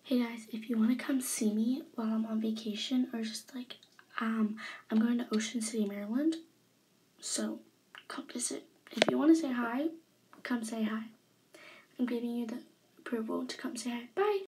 Hey guys, if you want to come see me while I'm on vacation or just like, I'm going to Ocean City, Maryland. So come visit. If you want to say hi, come say hi. I'm giving you the approval to come say hi. Bye.